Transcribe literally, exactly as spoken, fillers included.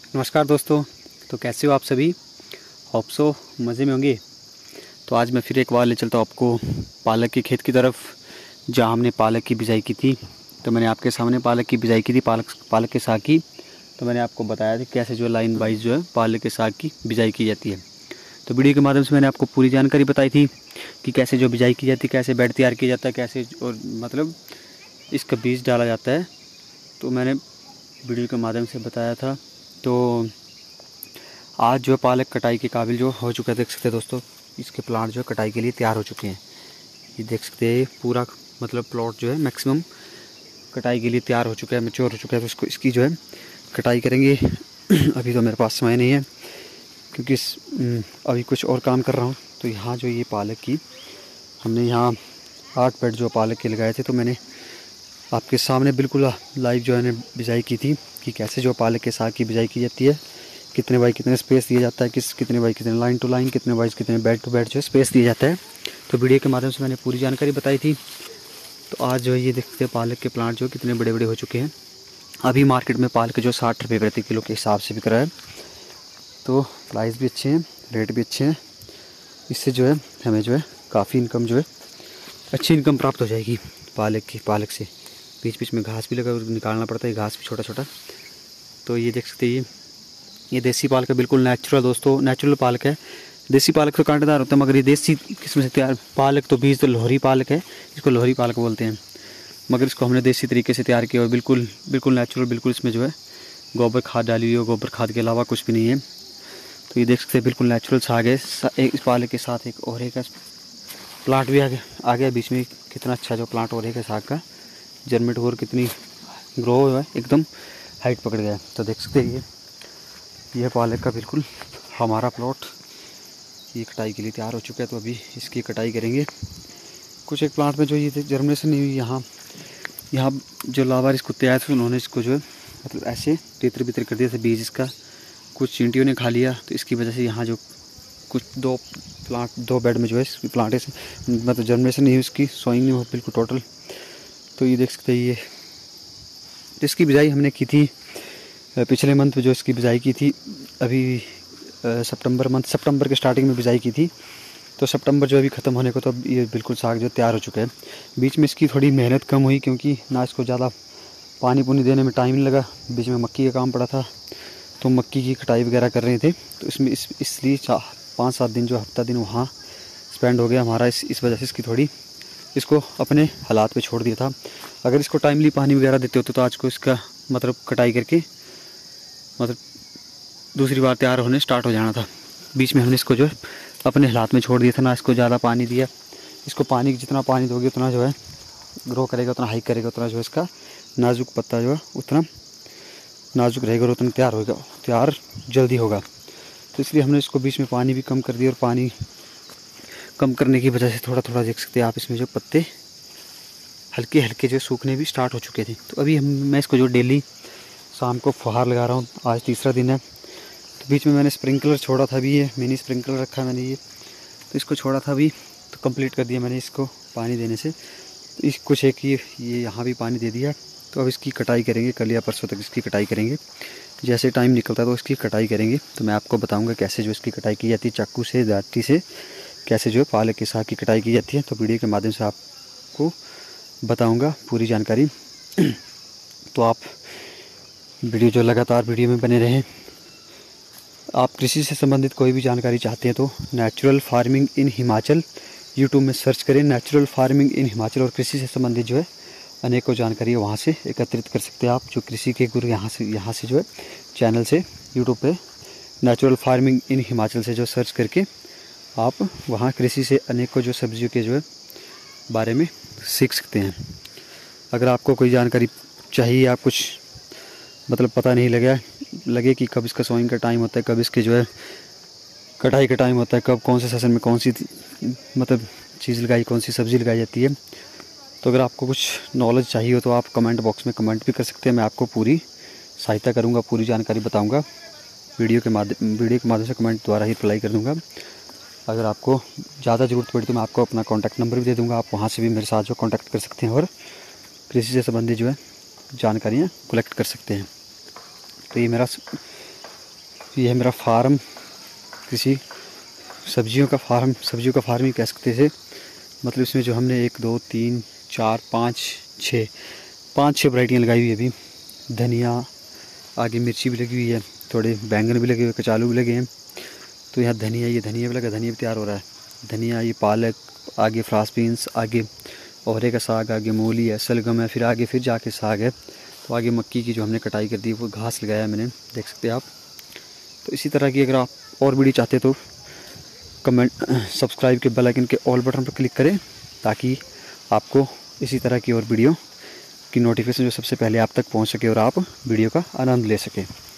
नमस्कार दोस्तों। तो कैसे हो आप सभी? होप सो मज़े में होंगे। तो आज मैं फिर एक बार ले चलता हूँ आपको पालक के खेत की तरफ, जहाँ हमने पालक की बिजाई की थी। तो मैंने आपके सामने पालक की बिजाई की थी, पालक पालक के साग की। तो मैंने आपको बताया था कैसे जो लाइन वाइज जो है पालक के साग की बिजाई की जाती है। तो वीडियो के माध्यम से मैंने आपको पूरी जानकारी बताई थी कि कैसे जो बिजाई की जाती है, कैसे बेड तैयार किया जाता है, कैसे और मतलब इसका बीज डाला जाता है। तो मैंने वीडियो के माध्यम से बताया था। तो आज जो पालक कटाई के काबिल जो हो चुका है, देख सकते हैं दोस्तों, इसके प्लांट जो कटाई के लिए तैयार हो चुके हैं। ये देख सकते हैं पूरा मतलब प्लॉट जो है मैक्सिमम कटाई के लिए तैयार हो चुका है, मैच्योर हो चुका है। तो इसको इसकी जो है कटाई करेंगे। अभी तो मेरे पास समय नहीं है क्योंकि इस अभी कुछ और काम कर रहा हूँ। तो यहाँ जो ये पालक की हमने यहाँ आठ पेड़ जो पालक के लगाए थे, तो मैंने आपके सामने बिल्कुल लाइव जो है बिजाई की थी कि कैसे जो पालक के साग की बिजाई की जाती है, कितने बाई कितने स्पेस दिया जाता है, किस कितने बाई कितने लाइन टू लाइन, कितने बाई कितने बेड टू बेड जो है स्पेस दिया जाता है। तो वीडियो के माध्यम से मैंने पूरी जानकारी बताई थी। तो आज जो है ये देखते हैं पालक के प्लांट जो कितने बड़े बड़े हो चुके हैं। अभी मार्केट में पालक जो साठ रुपये प्रति किलो के हिसाब से बिक रहा है। तो प्राइस भी अच्छे हैं, रेट भी अच्छे हैं। इससे जो है हमें जो है काफ़ी इनकम जो है अच्छी इनकम प्राप्त हो जाएगी पालक की। पालक से बीच बीच में घास भी लगा निकालना पड़ता है, घास भी छोटा छोटा। तो ये देख सकते हैं ये ये देसी पालक है, बिल्कुल नेचुरल दोस्तों, नेचुरल पालक है। देसी पालक तो कांटेदार होता है, मगर ये देसी किस्म से तैयार पालक तो बीज तो लोहरी पालक है, इसको लोहरी पालक बोलते हैं। मगर इसको हमने देसी तरीके से तैयार किया और बिल्कुल बिल्कुल नेचुरल, बिल्कुल इसमें जो है गोबर खाद डाली हुई है, गोबर खाद के अलावा कुछ भी नहीं है। तो ये देख सकते हैं बिल्कुल नेचुरल साग है। इस पालक के साथ एक और एक प्लांट भी आ गया आ गया बीच में। कितना अच्छा जो प्लांट और है साग का जर्मेट और कितनी ग्रो है, एकदम हाइट पकड़ गया। तो देख सकते हैं ये यह पालक का बिल्कुल हमारा प्लॉट ये कटाई के लिए तैयार हो चुका है। तो अभी इसकी कटाई करेंगे। कुछ एक प्लांट में जो ये जर्मिनेशन नहीं हुई, यहाँ यहाँ जो लावारिस कुत्ते आए थे उन्होंने इसको जो है मतलब ऐसे तितर बितर कर दिया था बीज इसका, कुछ चींटियों ने खा लिया। तो इसकी वजह से यहाँ जो कुछ दो प्लांट दो बेड में जो है इसकी प्लांटेशन मतलब जर्मिनेशन नहीं हुई, इसकी सोइंग नहीं हो बिल्कुल टोटल। तो ये देख सकते हैं ये इसकी बिजाई हमने की थी पिछले मंथ में, जो इसकी बिजाई की थी अभी सितंबर मंथ सितंबर के स्टार्टिंग में बिजाई की थी। तो सितंबर जो अभी ख़त्म होने को, तो अब ये बिल्कुल साग जो तैयार हो चुका है। बीच में इसकी थोड़ी मेहनत कम हुई क्योंकि ना इसको ज़्यादा पानी पुनी देने में टाइम लगा, बीच में मक्की का काम पड़ा था। तो मक्की की कटाई वगैरह कर रहे थे, तो इसमें इस इसलिए पाँच सात दिन जो हफ्ता दिन वहाँ स्पेंड हो गया हमारा। इस इस वजह से इसकी थोड़ी इसको अपने हालात पे छोड़ दिया था। अगर इसको टाइमली पानी वगैरह देते होते तो आज को इसका मतलब कटाई करके मतलब दूसरी बार तैयार होने स्टार्ट हो जाना था। बीच में हमने इसको जो है अपने हालात में छोड़ दिया था, ना इसको ज़्यादा पानी दिया। इसको पानी जितना पानी दोगे उतना जो है ग्रो करेगा, उतना हाइक करेगा, उतना जो है इसका नाजुक पत्ता जो है उतना नाजुक रहेगा और उतना तैयार होगा, तैयार जल्दी होगा। तो इसलिए हमने इसको बीच में पानी भी कम कर दिया। और पानी कम करने की वजह से थोड़ा थोड़ा देख सकते हैं आप इसमें जो पत्ते हल्के हल्के जो सूखने भी स्टार्ट हो चुके थे। तो अभी हम मैं इसको जो डेली शाम को फुहार लगा रहा हूँ, आज तीसरा दिन है। तो बीच में मैंने स्प्रिंकलर छोड़ा था, भी ये मिनी स्प्रिंकलर रखा मैंने ये, तो इसको छोड़ा था भी, तो कंप्लीट कर दिया मैंने इसको पानी देने से। तो इस कुछ एक ये ये यहाँ भी पानी दे दिया। तो अब इसकी कटाई करेंगे, कल या परसों तक इसकी कटाई करेंगे। जैसे टाइम निकलता है तो इसकी कटाई करेंगे। तो मैं आपको बताऊँगा कैसे जो इसकी कटाई की जाती है, चाकू से दाती से कैसे जो है पालक के साग की कटाई की जाती है। तो वीडियो के माध्यम से आपको बताऊँगा पूरी जानकारी। तो आप वीडियो जो लगातार वीडियो में बने रहें। आप कृषि से संबंधित कोई भी जानकारी चाहते हैं तो natural farming in Himachal YouTube में सर्च करें। नेचुरल फार्मिंग इन हिमाचल और कृषि से संबंधित जो है अनेकों जानकारी वहाँ से एकत्रित कर सकते हैं आप। जो कृषि के गुरु यहाँ से यहाँ से जो है चैनल से यूट्यूब पे नेचुरल फार्मिंग इन हिमाचल से जो सर्च करके आप वहाँ कृषि से अनेकों जो सब्जियों के जो है बारे में सीख सकते हैं। अगर आपको कोई जानकारी चाहिए, आप कुछ मतलब पता नहीं लगा लगे कि कब इसका सोइंग का टाइम होता है, कब इसके जो है कटाई का टाइम होता है, कब कौन से सेशन में कौन सी मतलब चीज़ लगाई, कौन सी सब्ज़ी लगाई जाती है, तो अगर आपको कुछ नॉलेज चाहिए हो तो आप कमेंट बॉक्स में कमेंट भी कर सकते हैं। मैं आपको पूरी सहायता करूँगा, पूरी जानकारी बताऊँगा। वीडियो के माध्यम वीडियो के माध्यम से कमेंट द्वारा ही रिप्लाई कर दूँगा। अगर आपको ज़्यादा ज़रूरत पड़ी तो मैं आपको अपना कॉन्टैक्ट नंबर भी दे दूँगा, आप वहाँ से भी मेरे साथ जो कॉन्टैक्ट कर सकते हैं और कृषि से संबंधित जो है जानकारियाँ कलेक्ट कर सकते हैं। तो ये मेरा ये है मेरा फार्म, किसी सब्जियों का फार्म, सब्जियों का फार्म ही कह सकते थे। मतलब इसमें जो हमने एक दो तीन चार पाँच छः पाँच छः वैरायटियाँ लगाई हुई है अभी। धनिया, आगे मिर्ची भी लगी हुई है, थोड़े बैंगन भी लगे हुए, कचालू भी लगे हैं। तो यहाँ धनिया, ये धनिया भी लगा, धनिया भी तैयार हो रहा है। धनिया, ये पालक, आगे फ्रांस बीन्स, आगे औरे का साग, आगे मूली है, सलगम है, फिर आगे फिर जाके साग है। तो आगे मक्की की जो हमने कटाई कर दी, वो घास लगाया है मैंने, देख सकते हैं आप। तो इसी तरह की अगर आप और वीडियो चाहते तो कमेंट सब्सक्राइब के बेल आइकन के ऑल बटन पर क्लिक करें, ताकि आपको इसी तरह की और वीडियो की नोटिफिकेशन जो सबसे पहले आप तक पहुंच सके और आप वीडियो का आनंद ले सकें।